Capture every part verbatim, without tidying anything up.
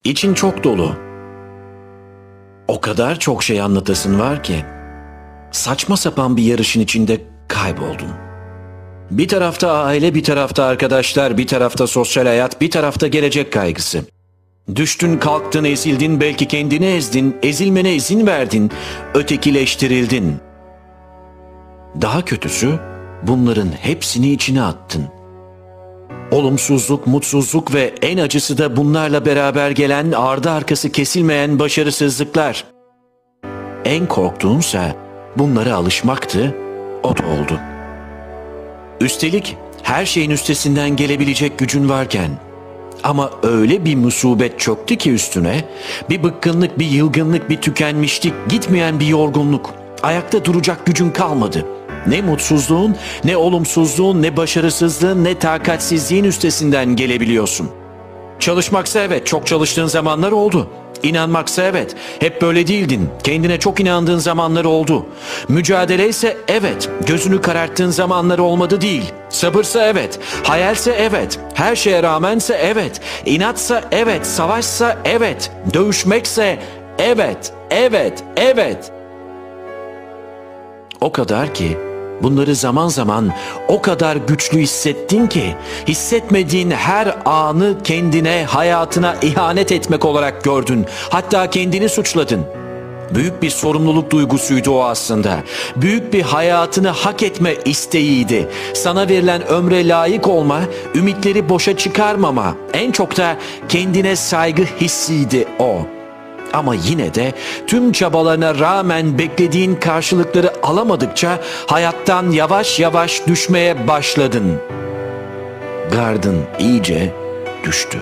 İçin çok dolu. O kadar çok şey anlatasın var ki. Saçma sapan bir yarışın içinde kayboldun. Bir tarafta aile, bir tarafta arkadaşlar, bir tarafta sosyal hayat, bir tarafta gelecek kaygısı. Düştün, kalktın, ezildin, belki kendini ezdin, ezilmene izin verdin, ötekileştirildin. Daha kötüsü, bunların hepsini içine attın. Olumsuzluk, mutsuzluk ve en acısı da bunlarla beraber gelen ardı arkası kesilmeyen başarısızlıklar. En korktuğunsa bunlara alışmaktı, o da oldu. Üstelik her şeyin üstesinden gelebilecek gücün varken, ama öyle bir musibet çöktü ki üstüne, bir bıkkınlık, bir yılgınlık, bir tükenmişlik, gitmeyen bir yorgunluk, ayakta duracak gücün kalmadı. Ne mutsuzluğun, ne olumsuzluğun, ne başarısızlığın, ne takatsizliğin üstesinden gelebiliyorsun. Çalışmaksa evet, çok çalıştığın zamanlar oldu. İnanmaksa evet, hep böyle değildin. Kendine çok inandığın zamanlar oldu. Mücadele ise evet, gözünü kararttığın zamanlar olmadı değil. Sabırsa evet, hayalse evet, her şeye rağmense evet, inatsa evet, savaşsa evet, dövüşmekse evet, evet, evet. O kadar ki bunları zaman zaman o kadar güçlü hissettin ki hissetmediğin her anı kendine, hayatına ihanet etmek olarak gördün. Hatta kendini suçladın. Büyük bir sorumluluk duygusuydu o aslında. Büyük bir hayatını hak etme isteğiydi. Sana verilen ömre layık olma, ümitleri boşa çıkarmama, en çok da kendine saygı hissiydi o. Ama yine de tüm çabalarına rağmen beklediğin karşılıkları alamadıkça hayattan yavaş yavaş düşmeye başladın. Gardın iyice düştü.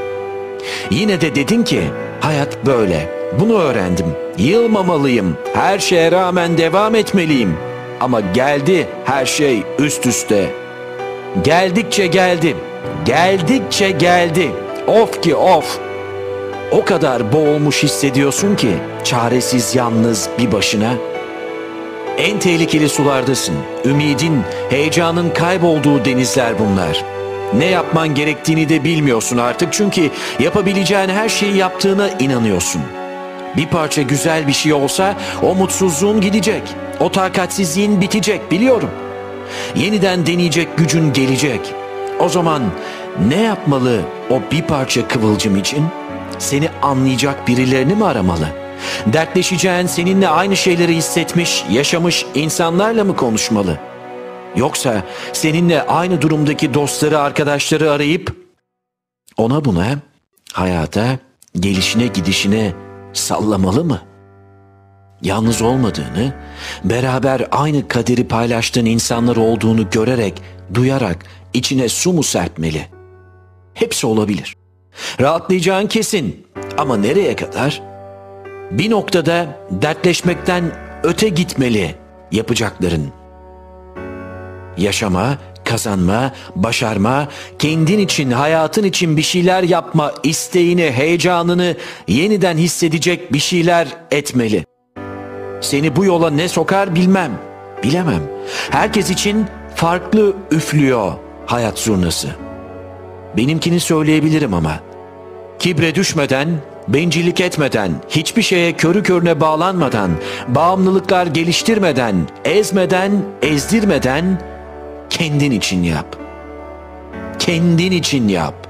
Yine de dedin ki hayat böyle, bunu öğrendim, yılmamalıyım, her şeye rağmen devam etmeliyim. Ama geldi her şey üst üste. Geldikçe geldi, geldikçe geldi, of ki of. O kadar boğulmuş hissediyorsun ki, çaresiz yalnız bir başına. En tehlikeli sulardasın. Ümidin, heyecanın kaybolduğu denizler bunlar. Ne yapman gerektiğini de bilmiyorsun artık çünkü yapabileceğin her şeyi yaptığına inanıyorsun. Bir parça güzel bir şey olsa o mutsuzluğun gidecek, o takatsizliğin bitecek biliyorum. Yeniden deneyecek gücün gelecek. O zaman ne yapmalı o bir parça kıvılcım için? Seni anlayacak birilerini mi aramalı? Dertleşeceğin, seninle aynı şeyleri hissetmiş, yaşamış insanlarla mı konuşmalı? Yoksa seninle aynı durumdaki dostları, arkadaşları arayıp ona buna, hayata, gelişine gidişine sallamalı mı? Yalnız olmadığını, beraber aynı kaderi paylaştığın insanlar olduğunu görerek, duyarak içine su mu serpmeli? Hepsi olabilir. Rahatlayacağın kesin ama nereye kadar? Bir noktada dertleşmekten öte gitmeli yapacakların. Yaşama, kazanma, başarma, kendin için, hayatın için bir şeyler yapma isteğini, heyecanını yeniden hissedecek bir şeyler etmeli. Seni bu yola ne sokar bilmem, bilemem. Herkes için farklı üflüyor hayat zurnası. Benimkini söyleyebilirim ama. Kibre düşmeden, bencillik etmeden, hiçbir şeye körü körüne bağlanmadan, bağımlılıklar geliştirmeden, ezmeden, ezdirmeden kendin için yap. Kendin için yap.